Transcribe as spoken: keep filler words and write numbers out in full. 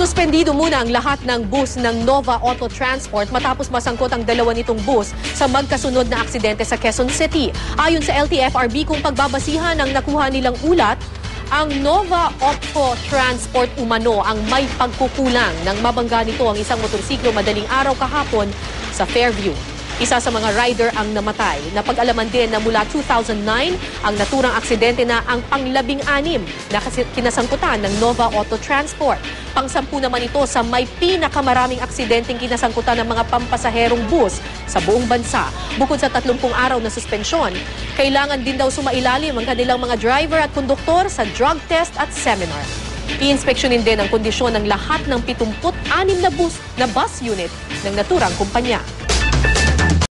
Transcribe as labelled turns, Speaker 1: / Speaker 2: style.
Speaker 1: Suspendido muna ang lahat ng bus ng Nova Auto Transport matapos masangkot ang dalawa nitong bus sa magkasunod na aksidente sa Quezon City. Ayon sa L T F R B, kung pagbabasihan ng nakuha nilang ulat, ang Nova Auto Transport umano ang may pagkukulang nang mabangga nito ang isang motorsiklo madaling araw kahapon sa Fairview. Isa sa mga rider ang namatay. Napag-alaman din na mula two thousand nine ang naturang aksidente na ang panglabing-anim na kinasangkutan ng Nova Auto Transport. Pangsampu naman ito sa may pinakamaraming aksidenteng kinasangkutan ng mga pampasaherong bus sa buong bansa. Bukod sa tatlumpung araw na suspensyon, kailangan din daw sumailalim ang kanilang mga driver at konduktor sa drug test at seminar. I-inspeksyonin din ang kondisyon ng lahat ng pitungput anim na bus na bus unit ng naturang kumpanya.